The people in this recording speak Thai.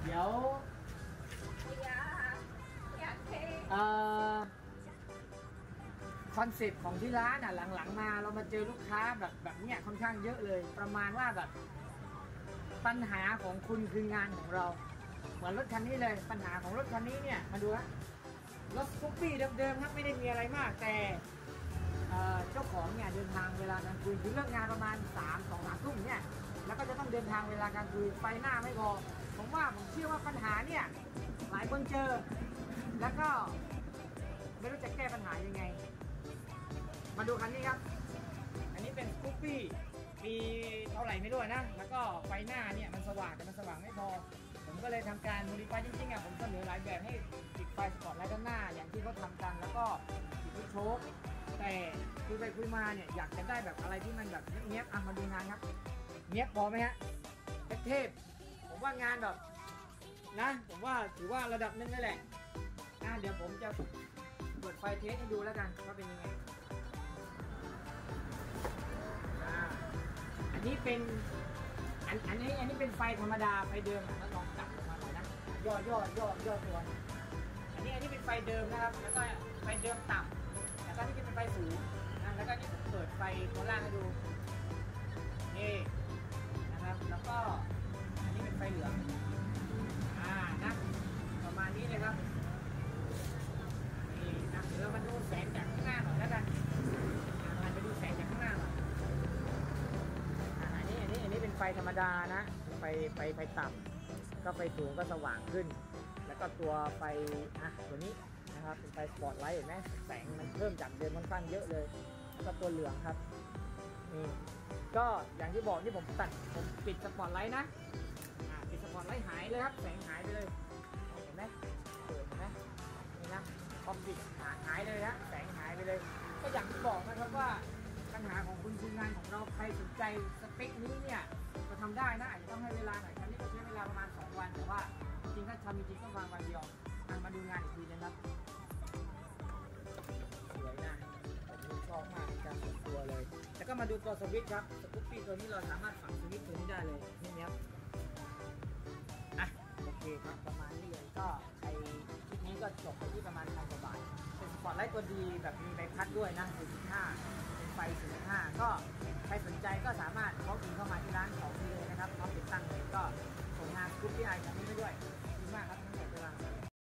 เดี๋ยวคอนเซ็ปต์ของที่ร้านอ่ะหลังๆมาเรามาเจอลูกค้าแบบเนี้ยค่อนข้างเยอะเลยประมาณว่าแบบปัญหาของคุณคืองานของเราเหมือนรถคันนี้เลยปัญหาของรถคันนี้เนี่ยมาดูฮะรถซุปปี้เดิมๆครับไม่ได้มีอะไรมากแต่เจ้าของเนี่ยเดินทางเวลากลางคืนคือเลิกงานประมาณ2-3 ทุ่มเนี่ยแล้วก็จะต้องเดินทางเวลากลางคืนไฟหน้าไม่พอผมเชื่อว่าปัญหาเนี่ยหลายคนเจอแล้วก็ไม่รู้จะแก้ปัญหายังไงมาดูคันนี้ครับอันนี้เป็นซุปปี้ปีเท่าไหร่ไม่รู้นะแล้วก็ไฟหน้าเนี่ยมันสว่างแต่มันสว่างไม่พอผมก็เลยทำการโมดิฟายจริงๆอ่ะผมเสนอหลายแบบให้ติดไฟสปอตไลท์ด้านหน้าอย่างที่เขาทำกันแล้วก็ติดที่โชคแต่คุยไปคุยมาเนี่ยอยากจะได้แบบอะไรที่มันแบบเนี้ยบๆมาดูงานครับเนี้ยบพอไหมฮะเทพผมว่างานแบบนะผมว่าถือว่าระดับนึงนั่นแหละเดี๋ยวผมจะเปิดไฟเทสให้ดูแล้วกันว่าเป็นยังไงอันนี้เป็นอันนี้เป็นไฟธรรมดาไฟเดิมแล้วลองจับออกมาหน่อยนะย่อตัวอันนี้เป็นไฟเดิมนะครับแล้วก็ไฟเดิมต่ำแล้วก็นี่เป็นไฟสูงนะแล้วก็นี่ผมเปิดไฟตัวล่างให้ดูนี่นะครับแล้วก็อันนี้เป็นไฟเหลืองนะประมาณนี้เลยครับนี่นะเดี๋ยวเรามาดูแสงจากข้างหน้าหน่อยแล้วกันมาดูแสงจากข้างหน้าหน่อยอันนี้เป็นไฟธรรมดานะไฟต่ำก็ไฟสูงก็สว่างขึ้นแล้วก็ตัวไฟตัวนี้นะครับเป็นไฟสปอตไลท์เห็นไหมแสงมันเพิ่มจากเดิมค่อนข้างเยอะเลยแล้วก็ตัวเหลืองครับนี่ก็อย่างที่บอกที่ผมปิดสปอตไลท์นะปิดสปอตไลท์หายเลยครับแสงหายไปเลยเห็นไหมเปิดเห็นไหมนี่นะพอปิดหายเลยฮะแสงหายไปเลยก็อย่างที่บอกนะครับว่าปัญหาของคุณคืองานของเราใครสนใจสเปคนี้เนี่ยก็ทำได้นะอาจจะต้องให้เวลาหน่อยครั้นี้ก็ใช้เวลาประมาณ2 วันแต่ว่าจริงๆถ้าทำจริงๆก็วางวันเดียวมาดูงานอีกทีนะครับสวยนะผมชอบมากในการส่วนตัวเลยแล้วก็มาดูตัวสวิตช์ครับสกูปปี้ตัวนี้เราสามารถฝังสวิตช์ตัวนี้ได้เลยนี่ครับโอเคครับประมาณนี้เลยก็คลิปนี้ก็จบไปที่ประมาณ1,000 กว่าบาทเป็นสปอตไลท์ตัวดีแบบมีใบพัดด้วยนะ4.5เป็นไฟ4.5ก็ใครสนใจก็สามารถเข้ามาที่ร้านของนี้เลยนะครับพร้อมติดตั้งเลยก็ส่งงานสกูปปี้ไอแบบนี้ไปด้วยขอบคุณมากครับ